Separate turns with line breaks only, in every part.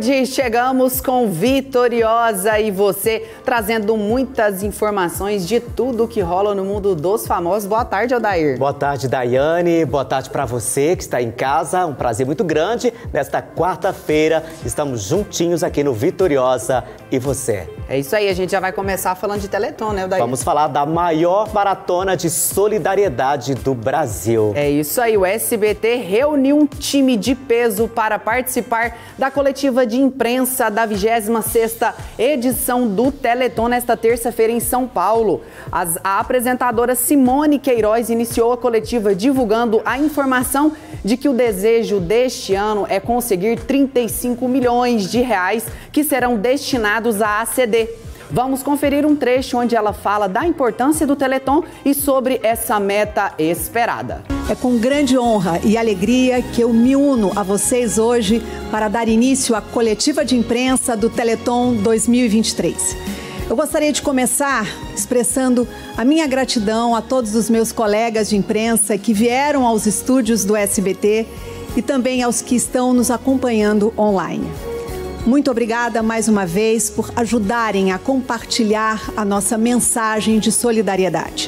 tarde, chegamos com Vitoriosa e você, trazendo muitas informações de tudo que rola no mundo dos famosos. Boa tarde, Odair.
Boa tarde, Daiane. Boa tarde para você que está em casa. Um prazer muito grande. Nesta quarta-feira, estamos juntinhos aqui no Vitoriosa e você.
É isso aí, a gente já vai começar falando de Teleton, né, Odair?
Vamos falar da maior maratona de solidariedade do Brasil.
É isso aí, o SBT reuniu um time de peso para participar da coletiva de imprensa da 26ª edição do Teleton nesta terça-feira em São Paulo. A apresentadora Simone Queiroz iniciou a coletiva divulgando a informação de que o desejo deste ano é conseguir 35 milhões de reais que serão destinados à ACD. Vamos conferir um trecho onde ela fala da importância do Teleton e sobre essa meta esperada.
É com grande honra e alegria que eu me uno a vocês hoje para dar início à coletiva de imprensa do Teleton 2023. Eu gostaria de começar expressando a minha gratidão a todos os meus colegas de imprensa que vieram aos estúdios do SBT e também aos que estão nos acompanhando online. Muito obrigada mais uma vez por ajudarem a compartilhar a nossa mensagem de solidariedade.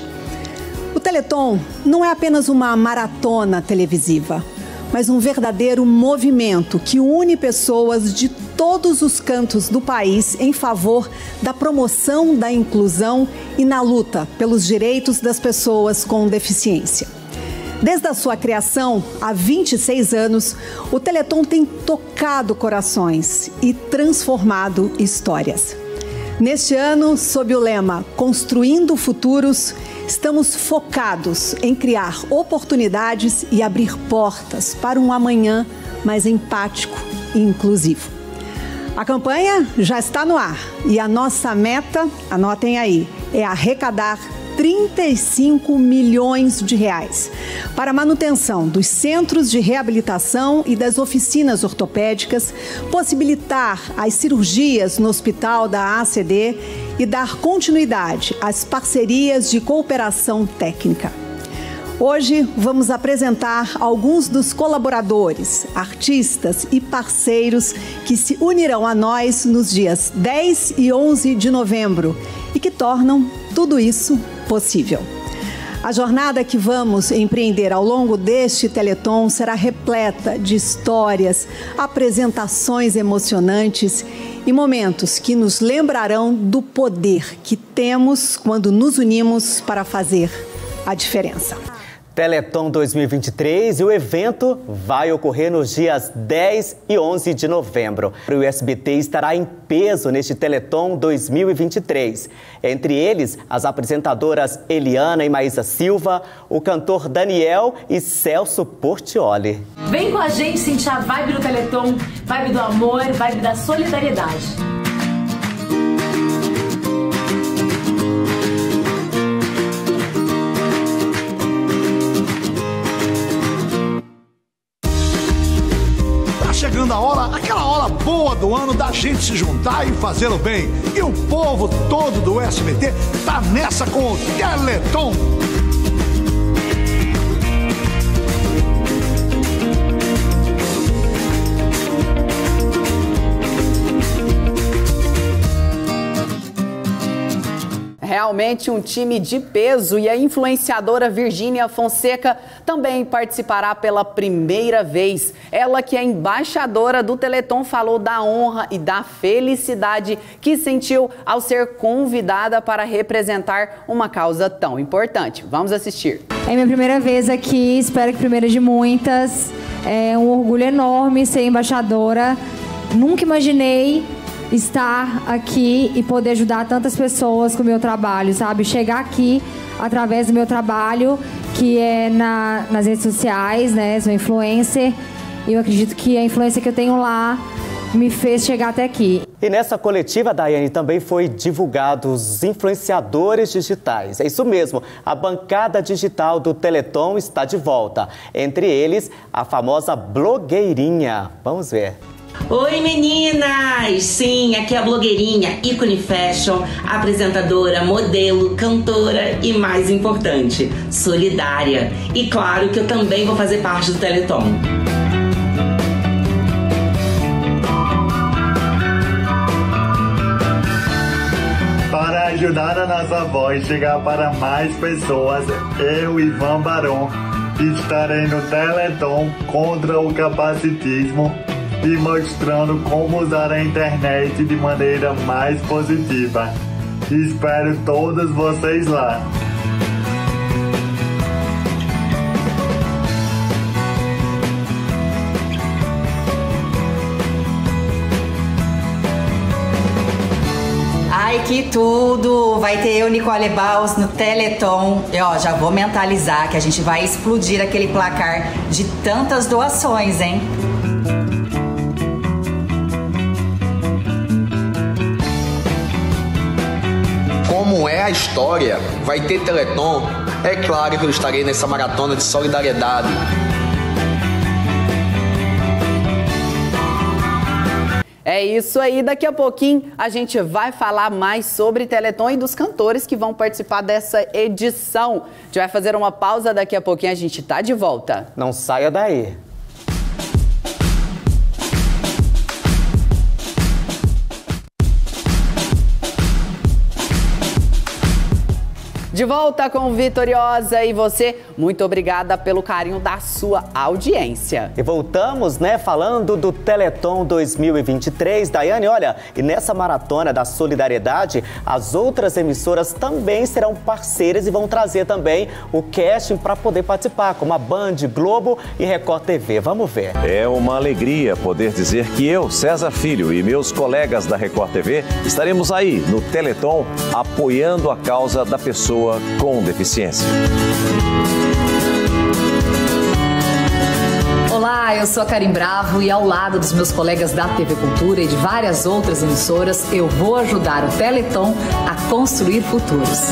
O Teleton não é apenas uma maratona televisiva, mas um verdadeiro movimento que une pessoas de todos os cantos do país em favor da promoção da inclusão e na luta pelos direitos das pessoas com deficiência. Desde a sua criação, há 26 anos, o Teleton tem tocado corações e transformado histórias. Neste ano, sob o lema Construindo Futuros, estamos focados em criar oportunidades e abrir portas para um amanhã mais empático e inclusivo. A campanha já está no ar e a nossa meta, anotem aí, é arrecadar 35 milhões de reais para a manutenção dos centros de reabilitação e das oficinas ortopédicas, possibilitar as cirurgias no hospital da ACD e dar continuidade às parcerias de cooperação técnica. Hoje vamos apresentar alguns dos colaboradores, artistas e parceiros que se unirão a nós nos dias 10 e 11 de novembro e que tornam tudo isso possível. A jornada que vamos empreender ao longo deste Teleton será repleta de histórias, apresentações emocionantes e momentos que nos lembrarão do poder que temos quando nos unimos para fazer a diferença.
Teleton 2023 e o evento vai ocorrer nos dias 10 e 11 de novembro. O SBT estará em peso neste Teleton 2023. Entre eles, as apresentadoras Eliana e Maísa Silva, o cantor Daniel e Celso Portiolli.
Vem com a gente sentir a vibe do Teleton, vibe do amor, vibe da solidariedade.
Chegando a hora, aquela hora boa do ano da gente se juntar e fazer o bem. E o povo todo do SBT tá nessa com o Teleton.
Realmente um time de peso e a influenciadora Virgínia Fonseca também participará pela primeira vez. Ela, que é embaixadora do Teleton, falou da honra e da felicidade que sentiu ao ser convidada para representar uma causa tão importante. Vamos assistir.
É minha primeira vez aqui, espero que primeira de muitas. É um orgulho enorme ser embaixadora. Nunca imaginei estar aqui e poder ajudar tantas pessoas com o meu trabalho, sabe? Chegar aqui através do meu trabalho, que é nas redes sociais, né? Sou influencer e eu acredito que a influência que eu tenho lá me fez chegar até aqui.
E nessa coletiva, Daiane, também foi divulgado os influenciadores digitais. É isso mesmo, a bancada digital do Teleton está de volta. Entre eles, a famosa blogueirinha. Vamos ver.
Oi meninas! Sim, aqui é a blogueirinha, ícone fashion, apresentadora, modelo, cantora e mais importante, solidária. E claro que eu também vou fazer parte do Teleton.
Para ajudar a nossa voz chegar para mais pessoas, eu, Ivan Barão, estarei no Teleton contra o capacitismo e mostrando como usar a internet de maneira mais positiva. Espero todos vocês lá.
Ai, que tudo! Vai ter eu, Nicole Baus, no Teleton. E ó, já vou mentalizar que a gente vai explodir aquele placar de tantas doações, hein?
Como é a história, vai ter Teleton. É claro que eu estarei nessa maratona de solidariedade.
É isso aí, daqui a pouquinho a gente vai falar mais sobre Teleton e dos cantores que vão participar dessa edição. A gente vai fazer uma pausa, daqui a pouquinho a gente tá de volta.
Não saia daí.
De volta com Vitoriosa e você, muito obrigada pelo carinho da sua audiência.
E voltamos, né, falando do Teleton 2023. Daiane, olha, e nessa maratona da solidariedade, as outras emissoras também serão parceiras e vão trazer também o casting para poder participar, como a Band, Globo e Record TV. Vamos ver.
É uma alegria poder dizer que eu, César Filho, e meus colegas da Record TV estaremos aí no Teleton apoiando a causa da pessoa com deficiência.
Olá, eu sou a Karim Bravo e ao lado dos meus colegas da TV Cultura e de várias outras emissoras, eu vou ajudar o Teleton a construir futuros.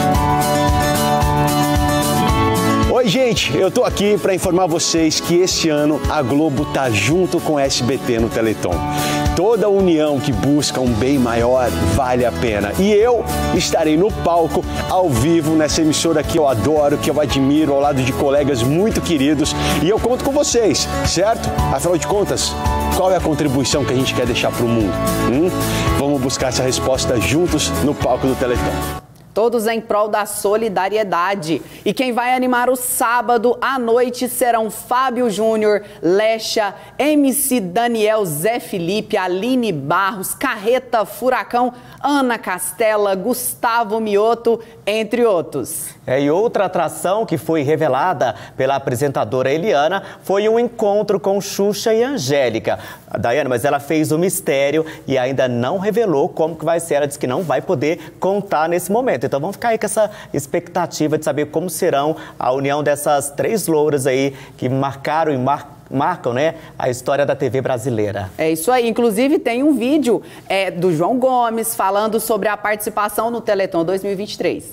Oi, gente, eu tô aqui para informar vocês que este ano a Globo tá junto com o SBT no Teleton. Toda união que busca um bem maior vale a pena. E eu estarei no palco, ao vivo, nessa emissora que eu adoro, que eu admiro, ao lado de colegas muito queridos. E eu conto com vocês, certo? Afinal de contas, qual é a contribuição que a gente quer deixar para o mundo? Vamos buscar essa resposta juntos no palco do Teleton.
Todos em prol da solidariedade. E quem vai animar o sábado à noite serão Fábio Júnior, Lecha, MC Daniel, Zé Felipe, Aline Barros, Carreta Furacão, Ana Castela, Gustavo Mioto, entre outros.
E outra atração que foi revelada pela apresentadora Eliana foi um encontro com Xuxa e Angélica. Daiane, mas ela fez o mistério e ainda não revelou como que vai ser. Ela disse que não vai poder contar nesse momento. Então vamos ficar aí com essa expectativa de saber como serão a união dessas três louras aí que marcaram e marcam, né, a história da TV brasileira. É
isso aí. Inclusive tem um vídeo do João Gomes falando sobre a participação no Teleton 2023.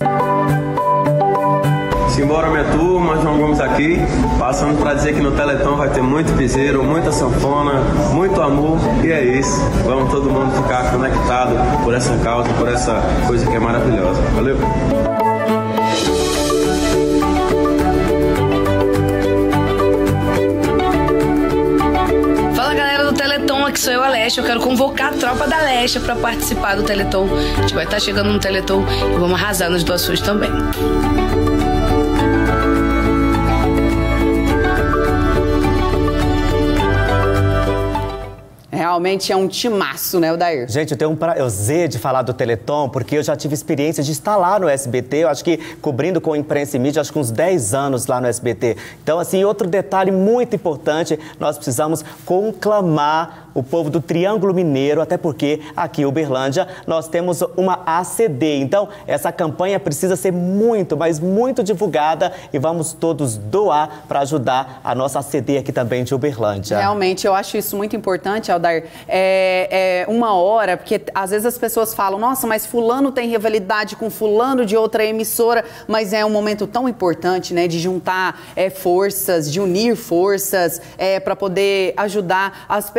Simbora, minha turma, João Gomes aqui, passando para dizer que no Teleton vai ter muito piseiro, muita sanfona, muito amor, e é isso. Vamos todo mundo ficar conectado por essa causa, por essa coisa que é maravilhosa. Valeu!
Fala, galera do Teleton, aqui sou eu, a Lecha. Eu quero convocar a tropa da Lecha para participar do Teleton. A gente vai estar chegando no Teleton e vamos arrasar nas doações também.
Realmente é um timaço, né, Odair?
Gente, eu tenho um prazer de falar do Teleton, porque eu já tive experiência de estar lá no SBT, eu acho que cobrindo com imprensa e mídia, acho que uns 10 anos lá no SBT. Então, assim, outro detalhe muito importante, nós precisamos conclamar o povo do Triângulo Mineiro, até porque aqui em Uberlândia nós temos uma ACD. Então, essa campanha precisa ser muito, mas muito divulgada e vamos todos doar para ajudar a nossa ACD aqui também de Uberlândia.
Realmente, eu acho isso muito importante, Aldair. É uma hora, porque às vezes as pessoas falam, nossa, mas fulano tem rivalidade com fulano de outra emissora, mas é um momento tão importante, né, de juntar forças, de unir forças para poder ajudar as pessoas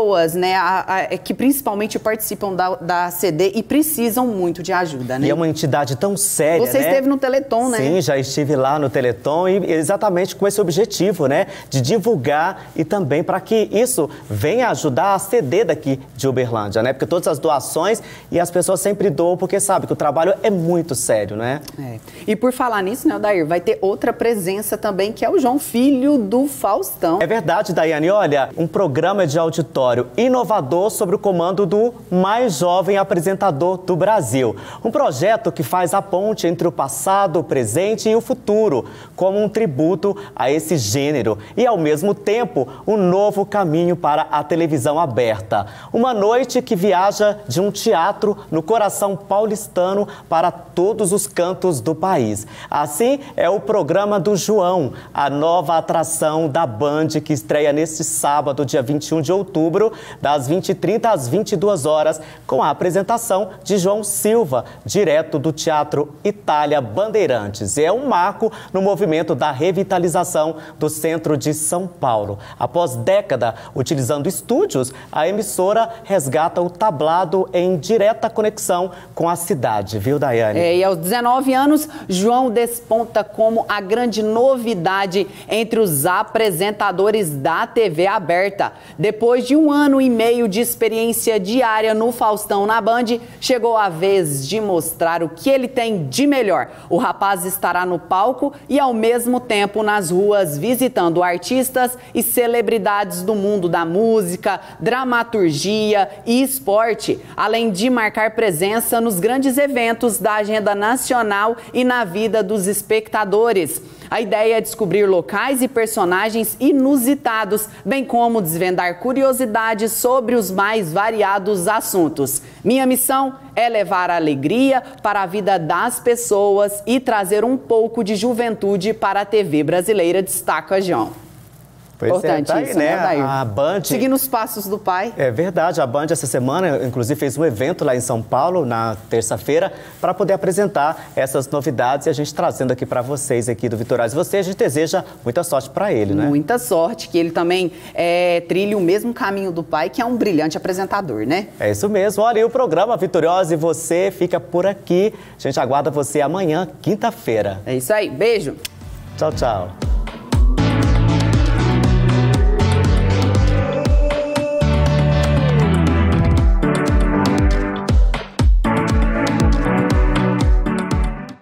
pessoas, né, que principalmente participam da CD e precisam muito de ajuda, né?
E é uma entidade tão séria,
Você esteve no Teleton, né?
Sim, já estive lá no Teleton e exatamente com esse objetivo, né, de divulgar e também para que isso venha ajudar a CD daqui de Uberlândia, né? Porque todas as doações e as pessoas sempre doam porque sabe que o trabalho é muito sério, né?
É. E por falar nisso, né, Odair, vai ter outra presença também, que é o João Filho do Faustão.
É verdade, Daiane. Olha, um programa de auditório inovador sobre o comando do mais jovem apresentador do Brasil. Um projeto que faz a ponte entre o passado, o presente e o futuro, como um tributo a esse gênero e, ao mesmo tempo, um novo caminho para a televisão aberta. Uma noite que viaja de um teatro no coração paulistano para todos os cantos do país. Assim, é o programa do João, a nova atração da Band, que estreia neste sábado, dia 21 de outubro, das 20h30 às 22 horas, com a apresentação de João Silva, direto do Teatro Itália Bandeirantes. É um marco no movimento da revitalização do centro de São Paulo. Após década utilizando estúdios, a emissora resgata o tablado em direta conexão com a cidade, viu, Daiane?
E aos 19 anos, João desponta como a grande novidade entre os apresentadores da TV aberta. Depois de 1 ano e meio de experiência diária no Faustão na Band, chegou a vez de mostrar o que ele tem de melhor. O rapaz estará no palco e, ao mesmo tempo, nas ruas, visitando artistas e celebridades do mundo da música, dramaturgia e esporte, além de marcar presença nos grandes eventos da agenda nacional e na vida dos espectadores. A ideia é descobrir locais e personagens inusitados, bem como desvendar curiosidades sobre os mais variados assuntos. Minha missão é levar alegria para a vida das pessoas e trazer um pouco de juventude para a TV brasileira, destaca João.
Pois
importante
tá aí,
isso,
né?
Odair?
A Band...
Seguindo os passos do pai.
É verdade, a Band essa semana, inclusive, fez um evento lá em São Paulo, na terça-feira, para poder apresentar essas novidades e a gente trazendo aqui para vocês aqui do Vitorais. Você, a gente deseja muita sorte para ele, né?
Muita sorte, que ele também trilhe o mesmo caminho do pai, que é um brilhante apresentador, né?
É isso mesmo. Olha, e o programa Vitoriosa e Você fica por aqui. A gente aguarda você amanhã, quinta-feira.
É isso aí. Beijo.
Tchau, tchau.